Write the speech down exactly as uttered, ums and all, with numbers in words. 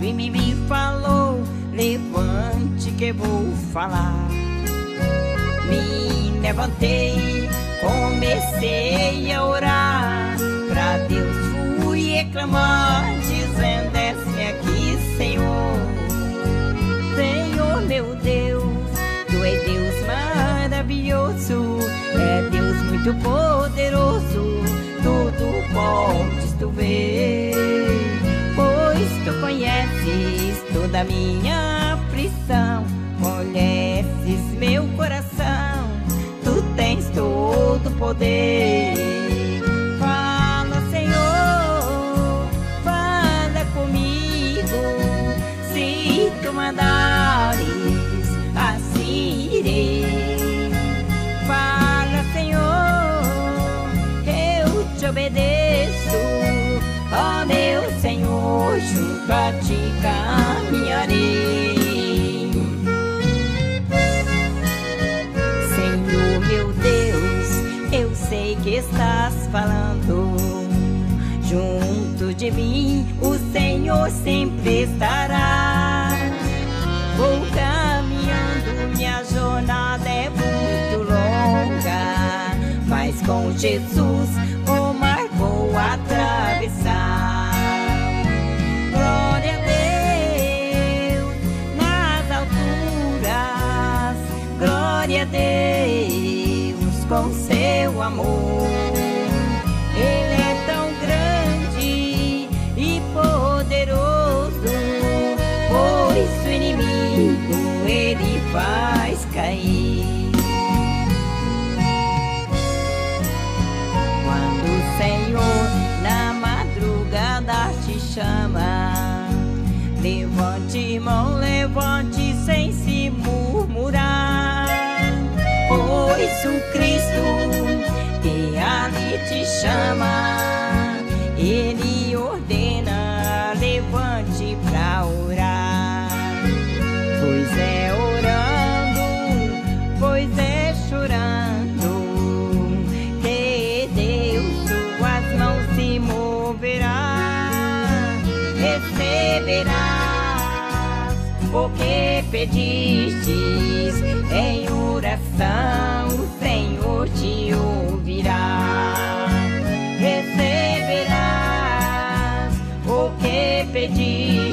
e me, me falou: levante que eu vou falar. Me levantei, comecei a orar pra Deus, fui reclamar, dizendo: desce aqui, Senhor. Senhor meu Deus, Tu és Deus maravilhoso, é Deus muito poderoso, tudo podes Tu ver, pois Tu conheces toda a minha aflição, conheces meu coração, Tu tens todo o poder. Fala, Senhor, fala comigo, se Tu mandares, assim irei. Fala, Senhor, eu te obedeço, ó meu Senhor, junto a Ti caminharei. Senhor meu Deus, eu sei que estás falando, junto de mim o Senhor sempre estará. Vou caminhando, minha jornada é muito longa, mas com Jesus o mar vou atravessar. Glória a Deus nas alturas, glória a Deus com seu amor. Ele é tão grande e poderoso, pois o inimigo Ele faz cair. Quando o Senhor na madrugada te chama, levante mão, levante sem se murmurar, pois o Cristo que ali te chama, Ele ordena, levante pra orar. Pois é orando, pois é chorando, que Deus suas mãos se moverá. Receberás o que pedistes, em oração o Senhor te ouvirá. Receberás o que pedistes,